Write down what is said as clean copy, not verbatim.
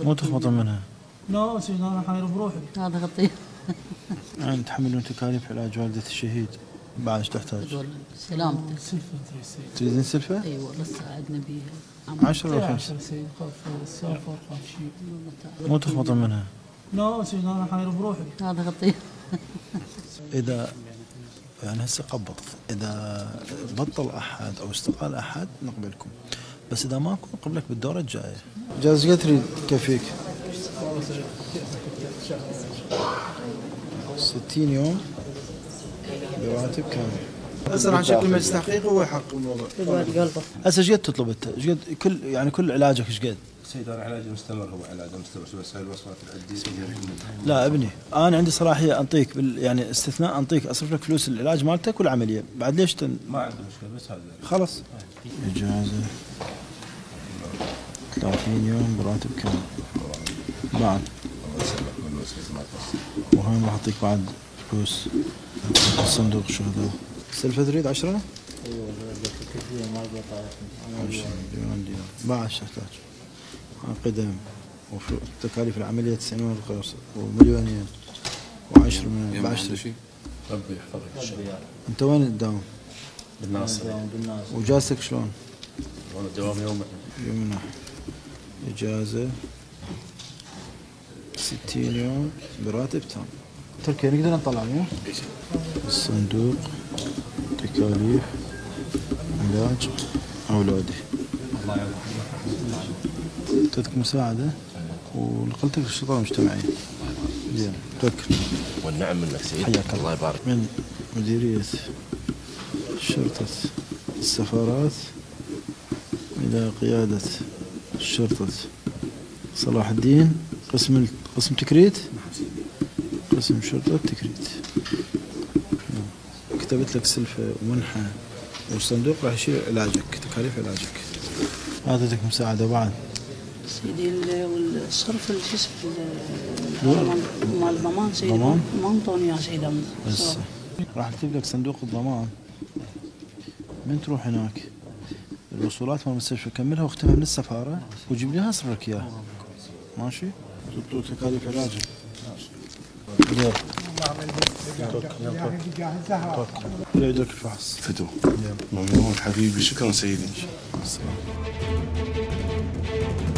مو تخبطون منها؟ لا سيدي انا حاير بروحي. هذا خطير. يعني تحملون تكاليف علاج والدة الشهيد بعد ايش تحتاج؟ تقول سلامتك. سلفة تريد سيدي. تريدين سلفة؟ اي والله ساعدنا بيها. 10 أو 5؟ 10 سيدي خاف السافر خاف شيء. مو تخبطون منها؟ لا سيدي انا حاير بروحي. هذا خطير. إذا يعني هسه قبض، إذا بطل أحد أو استقال أحد نقبلكم، بس إذا ماكو نقبلك بالدورة الجاية. جاز قد تريد كفيك؟ 60 يوم براتب كامل. هسه راح نشكل مجلس تحقيق وهو يحقق الموضوع. هسه ايش قد تطلب انت؟ ايش قد كل علاجك ايش قد؟ سيد انا علاجي مستمر، هو علاج مستمر، بس هاي الوصفات العدية. لا ابني انا عندي صلاحيه انطيك يعني استثناء انطيك اصرف لك فلوس العلاج مالتك والعمليه، بعد ليش ما عندي مشكله، بس هذا خلص. اجازه 30 يوم براتب كامل بعد، وهون راح اعطيك بعد فلوس الصندوق الشهداء. سلفة تريد 10؟ ايوه كثير ما اقدر 20 مليون دينار بعد ايش تحتاج؟ قدم وتكاليف العملية 90 ومليونين و10 مليون ب 10. ربي يحفظك. انت وين تداوم؟ بالناصر. واجازتك شلون؟ والله دوام يوم واحد. اجازة 60 يوم براتب تام. تركيا نقدر نطلع مو؟ الصندوق تكاليف علاج أولادي. الله يعافيك. تذكر مساعدة ونقلتك للشرطة المجتمعية. زين توكل. والنعم منك سيد. حياك الله يبارك. من مديرية شرطة السفارات إلى قيادة شرطة صلاح الدين، قسم تكريت، قسم شرطة تكريت. كتبت لك سلفة ومنحة والصندوق راح يشيل علاجك، تكاليف علاجك. هذا لك مساعدة بعد. سيدي والصرف شو اسمه مال الضمان سيدي ما انطوني اياه سيدي. بس راح اكتب لك صندوق الضمان من تروح هناك الوصولات مال المستشفى كملها واختمها من السفارة وجيب لي اصرف لك اياها. ماشي؟ زبطوا تكاليف علاجك. يلا لا يدرك الفحص. فتو. ممنون حبيبي، شكرا سيدي. السلام.